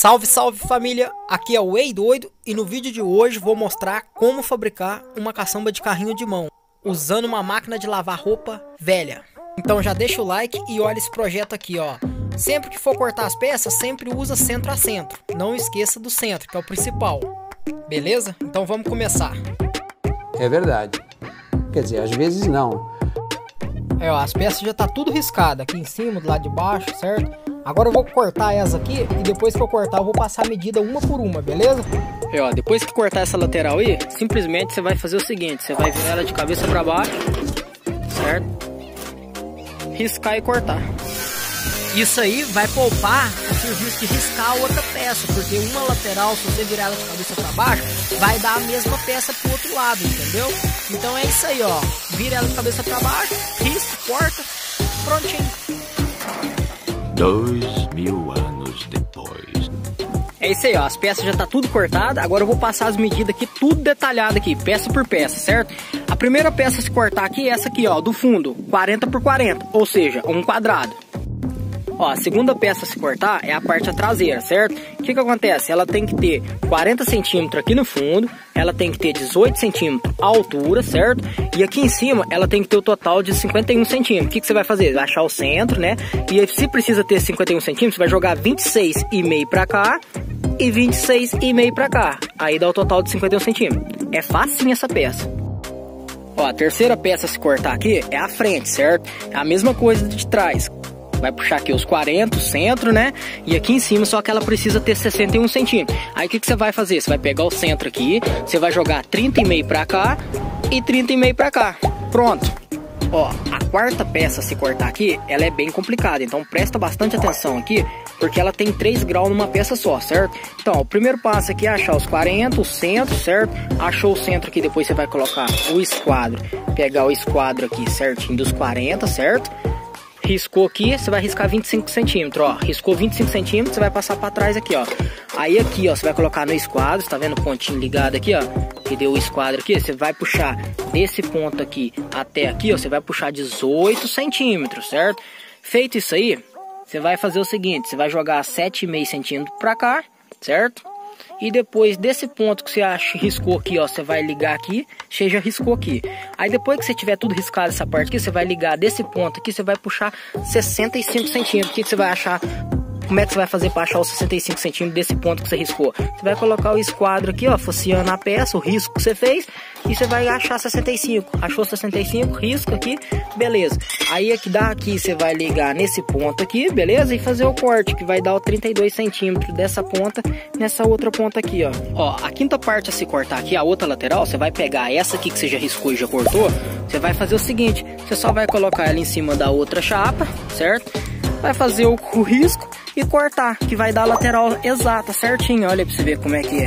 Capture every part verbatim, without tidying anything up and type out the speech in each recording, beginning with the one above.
Salve, salve família, aqui é o Ei Doido e no vídeo de hoje vou mostrar como fabricar uma caçamba de carrinho de mão usando uma máquina de lavar roupa velha. Então já deixa o like e olha esse projeto aqui, ó. Sempre que for cortar as peças, sempre usa centro a centro. Não esqueça do centro, que é o principal. Beleza? Então vamos começar. É verdade. Quer dizer, às vezes não. É, ó, as peças já tá tudo riscado aqui em cima, do lado de baixo, certo? Agora eu vou cortar essa aqui e depois que eu cortar eu vou passar a medida uma por uma, beleza? É, ó, depois que cortar essa lateral aí, simplesmente você vai fazer o seguinte, você vai virar ela de cabeça para baixo, certo? Riscar e cortar. Isso aí vai poupar o serviço de riscar a outra peça, porque uma lateral, se você virar ela de cabeça para baixo, vai dar a mesma peça pro outro lado, entendeu? Então é isso aí, ó. Vira ela de cabeça para baixo, risca, corta, prontinho. Dois mil anos depois. É isso aí, ó. As peças já tá tudo cortada. Agora eu vou passar as medidas aqui, tudo detalhado aqui, peça por peça, certo? A primeira peça a se cortar aqui é essa aqui, ó, do fundo, quarenta por quarenta, ou seja, um quadrado. Ó, a segunda peça a se cortar é a parte traseira, certo? O que que acontece? Ela tem que ter quarenta centímetros aqui no fundo, ela tem que ter dezoito centímetros a altura, certo? E aqui em cima ela tem que ter o total de cinquenta e um centímetros. O que que você vai fazer? Vai achar o centro, né? E se precisa ter cinquenta e um centímetros, você vai jogar vinte e seis e meio pra cá e vinte e seis e meio pra cá. Aí dá o total de cinquenta e um centímetros. É facinho essa peça. Ó, a terceira peça a se cortar aqui é a frente, certo? É a mesma coisa de trás. Vai puxar aqui os quarenta, o centro, né? E aqui em cima só que ela precisa ter sessenta e um centímetros. Aí o que que você vai fazer? Você vai pegar o centro aqui, você vai jogar trinta e meio pra cá e trinta e meio pra cá. Pronto. Ó, a quarta peça a se cortar aqui, ela é bem complicada. Então presta bastante atenção aqui, porque ela tem três graus numa peça só, certo? Então, ó, o primeiro passo aqui é achar os quarenta, o centro, certo? Achou o centro aqui, depois você vai colocar o esquadro. Pegar o esquadro aqui certinho dos quarenta, certo? Riscou aqui, você vai riscar vinte e cinco centímetros, ó. Riscou vinte e cinco centímetros, você vai passar para trás aqui, ó. Aí aqui, ó, você vai colocar no esquadro, tá vendo o pontinho ligado aqui, ó? Que deu o esquadro aqui, você vai puxar desse ponto aqui até aqui, ó. Você vai puxar dezoito centímetros, certo? Feito isso aí, você vai fazer o seguinte, você vai jogar sete e meio centímetros para cá, certo? E depois desse ponto que você acha, riscou aqui, ó, você vai ligar aqui, você já riscou aqui. Aí depois que você tiver tudo riscado essa parte aqui, você vai ligar desse ponto aqui, você vai puxar sessenta e cinco centímetros. O que que você vai achar? Como é que você vai fazer para achar os sessenta e cinco centímetros desse ponto que você riscou? Você vai colocar o esquadro aqui, ó, focinhando a peça, o risco que você fez, e você vai achar sessenta e cinco. Achou sessenta e cinco, risco aqui, beleza. Aí aqui daqui você vai ligar nesse ponto aqui, beleza? E fazer o corte, que vai dar o trinta e dois centímetros dessa ponta nessa outra ponta aqui, ó. Ó, a quinta parte a se cortar aqui, a outra lateral, você vai pegar essa aqui que você já riscou e já cortou. Você vai fazer o seguinte, você só vai colocar ela em cima da outra chapa, certo? Vai fazer o, o risco e cortar, que vai dar a lateral exata, certinho. Olha pra você ver como é que é.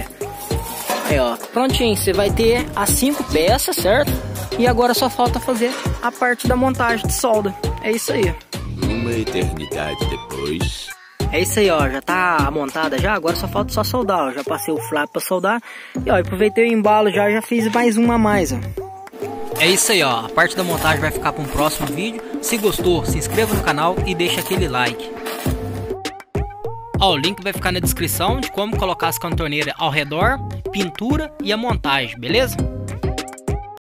Aí, ó, prontinho, você vai ter as cinco peças, certo? E agora só falta fazer a parte da montagem de solda. É isso aí. Uma eternidade depois. É isso aí, ó, já tá montada já, agora só falta só soldar, ó. Já passei o flap pra soldar. E ó, aproveitei o embalo já, já fiz mais uma a mais, ó. É isso aí, ó. A parte da montagem vai ficar para um próximo vídeo. Se gostou, se inscreva no canal e deixa aquele like. Ó, o link vai ficar na descrição de como colocar as cantoneiras ao redor, pintura e a montagem, beleza?